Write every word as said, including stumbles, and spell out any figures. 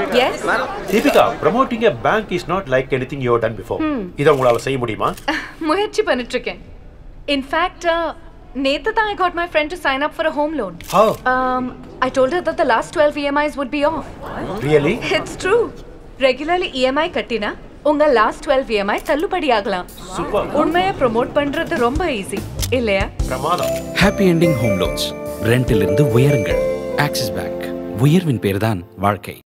Yes. Deepika, promoting a bank is not like anything you have done before. இத உங்களால செய்ய முடியுமா? முயற்சி பண்ணிட்டு இருக்கேன். In fact, Netha, I got my friend to sign up for a home loan. How? Um, I told her that the last twelve E M Is would be off. Really? It's true. Regularly E M I கட்டினா உங்க last twelve E M I தள்ளுபடி ஆகலாம். Super. உண்மையை promote பண்றது ரொம்ப easy இல்லையா? பிரமாதம். Happy ending home loans. ரெண்டில் இருந்து உயருங்கள். Axis Bank. உயர்வின் பேர்தான் வாழ்க்கை.